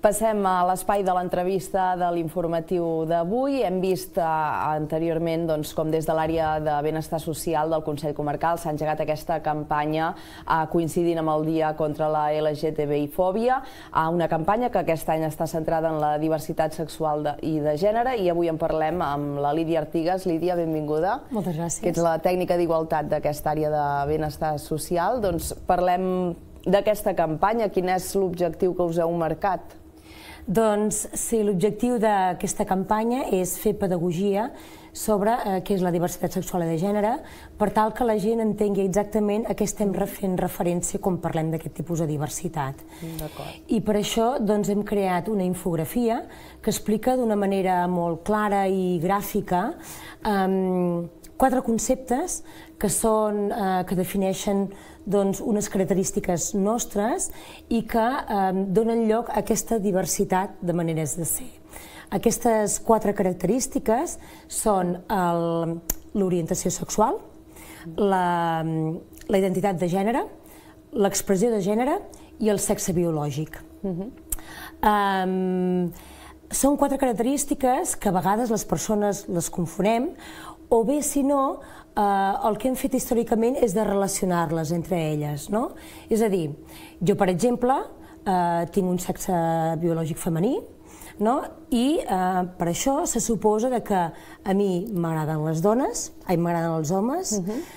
Passem a l'espai de l'entrevista de l'informatiu d'avui. Hem vist anteriorment com des de l'àrea de benestar social del Consell Comarcal s'ha engegat aquesta campanya coincidint amb el Dia contra la LGTBI-fòbia, una campanya que aquest any està centrada en la diversitat sexual i de gènere, i avui en parlem amb la Lídia Artigas. Lídia, benvinguda. Moltes gràcies. Que ets la tècnica d'igualtat d'aquesta àrea de benestar social. Doncs parlem d'aquesta campanya. Quin és l'objectiu que us heu marcat? Doncs sí, l'objectiu d'aquesta campanya és fer pedagogia sobre què és la diversitat sexual i de gènere, per tal que la gent entengui exactament a què estem fent referència quan parlem d'aquest tipus de diversitat. I per això hem creat una infografia que explica d'una manera molt clara i gràfica 4 conceptes que defineixen unes característiques nostres i que donen lloc a aquesta diversitat de maneres de ser. Aquestes 4 característiques són l'orientació sexual, la identitat de gènere, l'expressió de gènere i el sexe biològic. Són 4 característiques que a vegades les persones les confonem, o bé, si no, el que hem fet històricament és de relacionar-les entre elles. És a dir, jo, per exemple, tinc un sexe biològic femení, i per això se suposa que a mi m'agraden les dones, m'agraden els homes,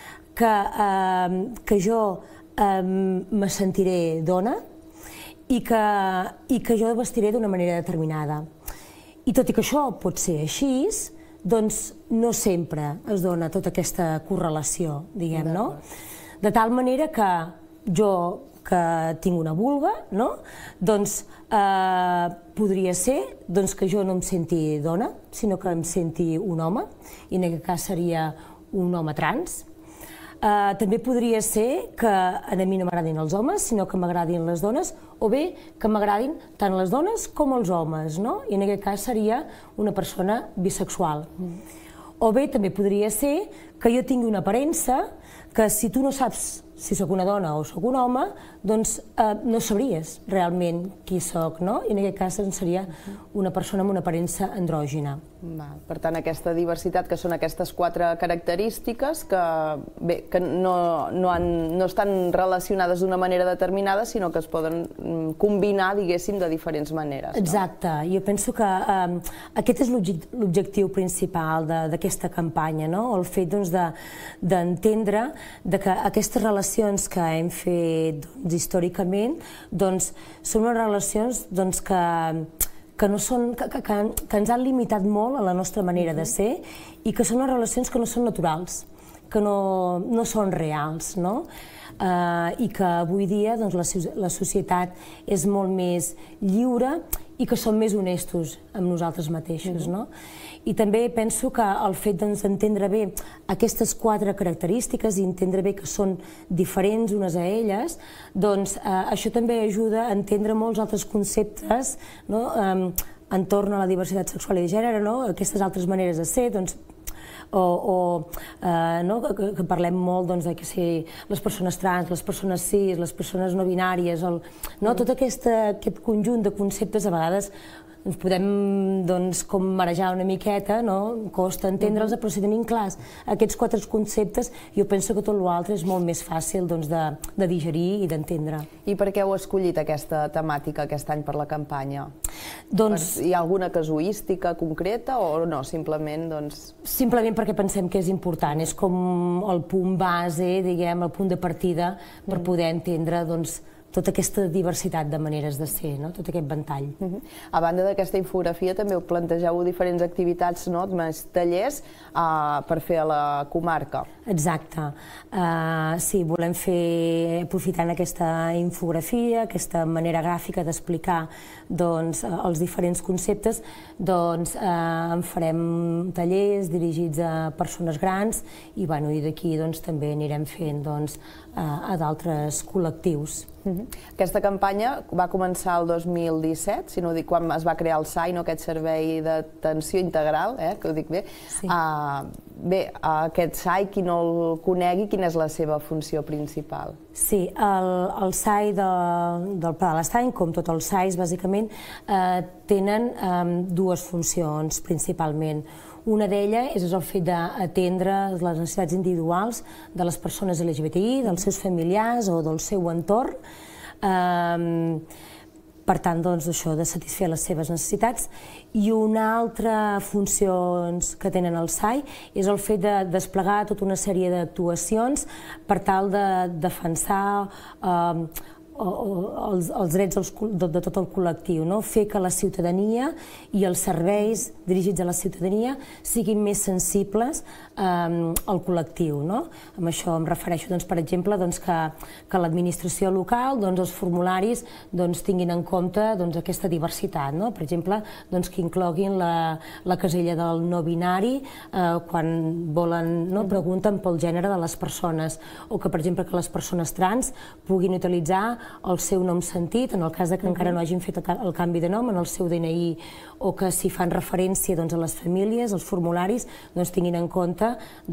que jo me sentiré dona i que jo vestiré d'una manera determinada. I tot i que això pot ser així, doncs no sempre es dona tota aquesta correlació, diguem, no? De tal manera que jo, que tinc una vulva, doncs podria ser que jo no em senti dona, sinó que em senti un home, i en aquest cas seria un home trans. També podria ser que a mi no m'agradin els homes, sinó que m'agradin les dones, o bé que m'agradin tant les dones com els homes, i en aquest cas seria una persona bisexual. O bé també podria ser que jo tingui una aparença que si tu no saps si sóc una dona o sóc un home, doncs no sabries realment qui sóc, i en aquest cas seria una persona amb una aparença andrògina. Per tant, aquesta diversitat, que són aquestes 4 característiques que no estan relacionades d'una manera determinada, sinó que es poden combinar, diguéssim, de diferents maneres. Exacte. Jo penso que aquest és l'objectiu principal d'aquesta campanya, el fet d'entendre que aquestes relacions que hem fet històricament són unes relacions que ens han limitat molt a la nostra manera de ser i que són unes relacions que no són naturals, que no són reals, i que avui dia la societat és molt més lliure i que som més honestos amb nosaltres mateixos. I també penso que el fet d'entendre bé aquestes 4 característiques i entendre bé que són diferents unes a elles, doncs això també ajuda a entendre molts altres conceptes entorn a la diversitat sexual i de gènere, aquestes altres maneres de ser, que parlem molt de que si les persones trans, les persones cis, les persones no binàries, tot aquest conjunt de conceptes a vegades ens podem com marejar una miqueta, costa entendre'ls, però si tenim clars aquests 4 conceptes, jo penso que tot l'altre és molt més fàcil de digerir i d'entendre. I per què heu escollit aquesta temàtica aquest any per la campanya? Hi ha alguna casuística concreta o no? Simplement perquè pensem que és important, és com el punt base, diguem, el punt de partida per poder entendre tota aquesta diversitat de maneres de ser, tot aquest ventall. A banda d'aquesta infografia també plantegeu diferents activitats, més tallers per fer a la comarca. Exacte. Sí, volem fer, aprofitant aquesta infografia, aquesta manera gràfica d'explicar els diferents conceptes, en farem tallers dirigits a persones grans i d'aquí també anirem fent a d'altres col·lectius. Aquesta campanya va començar el 2017, si no dic quan es va crear el SAI, aquest servei d'atenció integral, que ho dic bé. Bé, aquest SAI, qui no el conegui, quina és la seva funció principal? Sí, el SAI del Pla de l'Estany, com tots els SAIs, bàsicament, tenen dues funcions principalment. Una d'elles és el fet d'atendre les necessitats individuals de les persones LGBTI, dels seus familiars o del seu entorn. Per tant, doncs, això de satisfer les seves necessitats. I una altra funció que tenen el SAI és el fet de desplegar tota una sèrie d'actuacions per tal de defensar els drets de tot el col·lectiu, fer que la ciutadania i els serveis dirigits a la ciutadania siguin més sensibles al col·lectiu. Amb això em refereixo, per exemple, que l'administració local, els formularis tinguin en compte aquesta diversitat. Per exemple, que incloguin la casella del no binari quan pregunten pel gènere de les persones, o que, per exemple, que les persones trans puguin utilitzar el seu nom sentit, en el cas que encara no hagin fet el canvi de nom en el seu DNI, o que si fan referència a les famílies, els formularis, tinguin en compte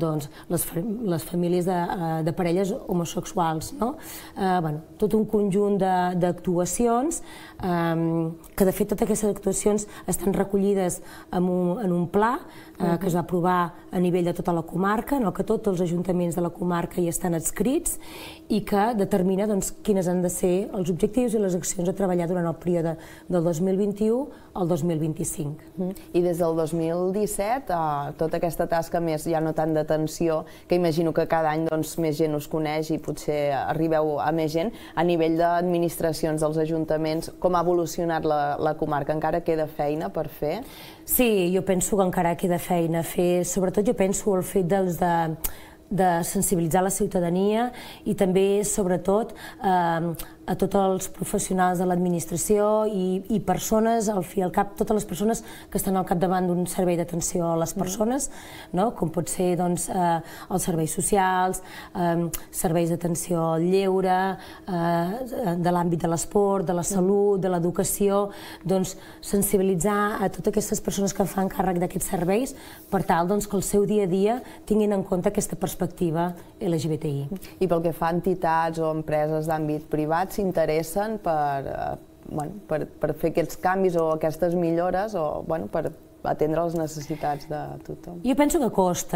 les famílies de parelles homosexuals. Tot un conjunt d'actuacions que, de fet, totes aquestes actuacions estan recollides en un pla que es va aprovar a nivell de tota la comarca, en el que tots els ajuntaments de la comarca hi estan adscrits i que determina quines han de ser els objectius i les accions a treballar durant el període del 2021 al 2025. I des del 2017, tota aquesta tasca més, ja no tant d'atenció, que imagino que cada any més gent us coneix i potser arribeu a més gent, a nivell d'administracions dels ajuntaments, com ha evolucionat la comarca? Encara queda feina per fer? Sí, jo penso que encara queda feina a fer. Sobretot jo penso el fet de sensibilitzar la ciutadania i també, sobretot, a tots els professionals de l'administració i persones, al fi i al cap, totes les persones que estan al capdavant d'un servei d'atenció a les persones, com pot ser els serveis socials, serveis d'atenció al lleure, de l'àmbit de l'esport, de la salut, de l'educació, sensibilitzar a totes aquestes persones que fan càrrec d'aquests serveis per tal que el seu dia a dia tinguin en compte aquesta perspectiva LGBTI. I pel que fa a entitats o empreses d'àmbit privat, s'interessen per fer aquests canvis o aquestes millores o per atendre les necessitats de tothom? Jo penso que costa.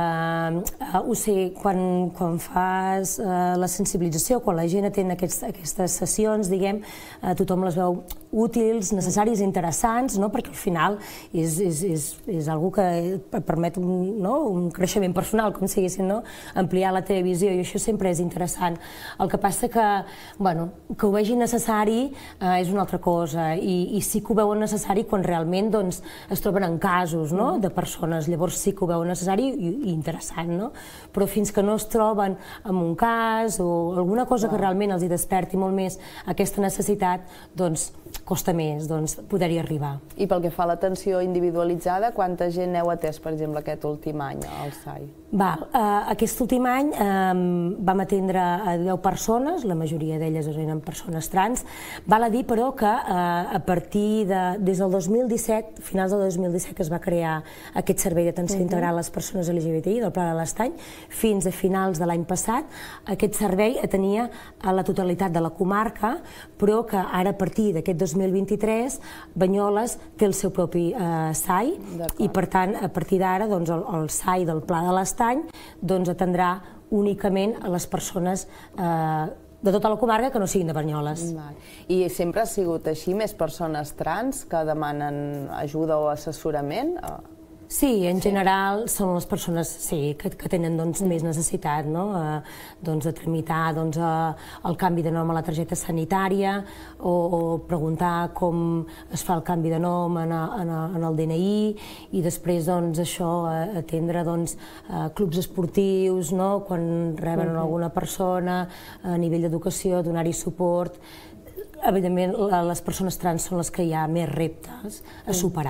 Ho sé, quan fas la sensibilització, quan la gent atén aquestes sessions, tothom les veu útils, necessaris i interessants, perquè al final és algo que et permet un creixement personal, com si diguéssim, ampliar la teva visió, i això sempre és interessant. El que passa que ho vegin necessari és una altra cosa, i sí que ho veuen necessari quan realment es troben en casos de persones, llavors sí que ho veuen necessari i interessant, però fins que no es troben en un cas o alguna cosa que realment els hi desperti molt més aquesta necessitat, costa més poder-hi arribar. I pel que fa a l'atenció individualitzada, quanta gent heu atès, per exemple, aquest últim any al SAI? Aquest últim any vam atendre a 10 persones, la majoria d'elles eren persones trans. Val a dir, però, que a partir des del 2017, finals del 2017, que es va crear aquest servei d'atenció integral a les persones LGBTI del Pla de l'Estany, fins a finals de l'any passat, aquest servei atenia a la totalitat de la comarca, però que ara, a partir d'aquest 2023, Banyoles té el seu propi SAI, i per tant, a partir d'ara, el SAI del Pla de l'Estany atendrà únicament a les persones de tota la comarca que no siguin de Banyoles. I sempre ha sigut així, més persones trans que demanen ajuda o assessorament? Sí, en general són les persones que tenen més necessitat de tramitar el canvi de nom a la targeta sanitària o preguntar com es fa el canvi de nom en el DNI, i després això, atendre clubs esportius quan reben alguna persona a nivell d'educació, donar-hi suport. Evidentment, les persones trans són les que hi ha més reptes a superar.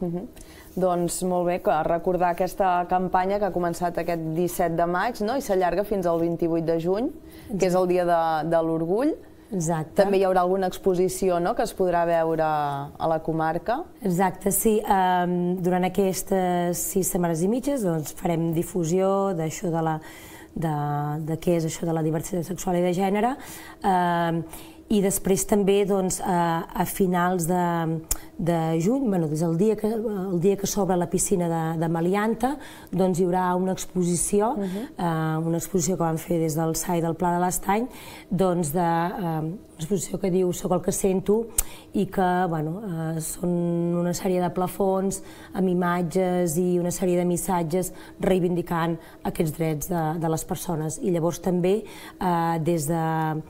Doncs molt bé, recordar aquesta campanya que ha començat aquest 17 de maig i s'allarga fins al 28 de juny, que és el dia de l'Orgull. Exacte. També hi haurà alguna exposició que es podrà veure a la comarca. Exacte, sí. Durant aquestes 6 setmanes i mitges farem difusió d'això de què és això de la diversitat sexual i de gènere, i després també a finals de juny, des del dia que s'obre la piscina de Melianta, hi haurà una exposició que vam fer des del SAI del Pla de l'Estany, una exposició que diu Soc el que sento, i que són una sèrie de plafons amb imatges i una sèrie de missatges reivindicant aquests drets de les persones. I llavors també des de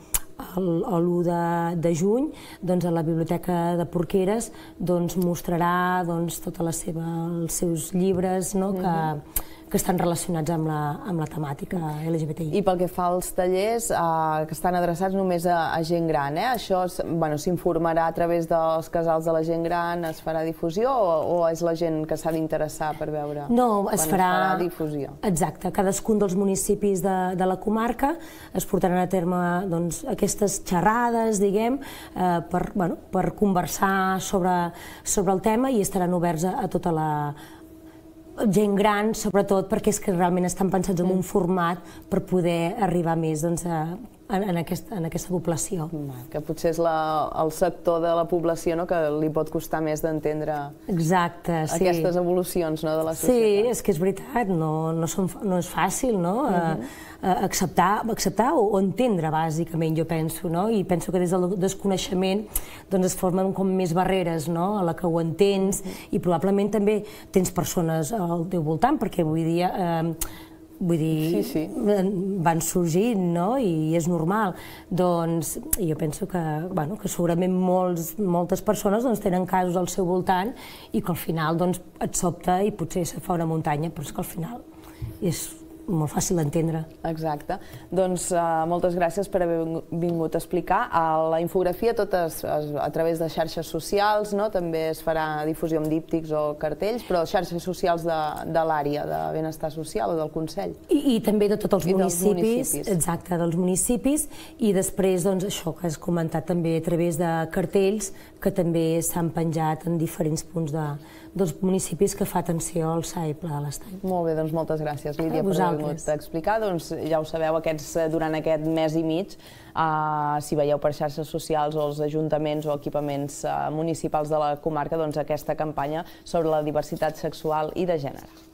l'1 de juny a la Biblioteca de Porqueres mostrarà tots els seus llibres que estan relacionats amb la temàtica LGBTI. I pel que fa als tallers, que estan adreçats només a gent gran, això s'informarà a través dels casals de la gent gran, es farà difusió o és la gent que s'ha d'interessar per veure? No, es farà difusió. Exacte, cadascun dels municipis de la comarca es portaran a terme aquestes xerrades, diguem, per conversar sobre el tema, i estaran oberts a tota la gent gran, sobretot perquè és que realment estan pensats en un format per poder arribar més en aquesta població. Que potser és el sector de la població que li pot costar més d'entendre aquestes evolucions de la societat. Sí, és que és veritat, no és fàcil acceptar o entendre, bàsicament, jo penso, i penso que des del desconeixement es formen com més barreres a la que ho entens, i probablement també tens persones al teu voltant, perquè avui dia van sorgint i és normal. Doncs jo penso que segurament moltes persones tenen casos al seu voltant i que al final et sobta i potser se fa una muntanya, però és que al final és molt fàcil d'entendre. Exacte. Doncs moltes gràcies per haver vingut a explicar. La infografia a través de xarxes socials, també es farà difusió amb díptics o cartells, però xarxes socials de l'àrea de benestar social o del Consell. I també de tots els municipis. Exacte, dels municipis, i després això que has comentat també a través de cartells que també s'han penjat en diferents punts dels municipis que fa atenció al SAI Pla de l'Estany. Molt bé, doncs moltes gràcies, Lídia, per haver vingut a explicar. Doncs ja ho sabeu, durant aquest mes i mig, si veieu per xarxes socials o els ajuntaments o equipaments municipals de la comarca, aquesta campanya sobre la diversitat sexual i de gènere.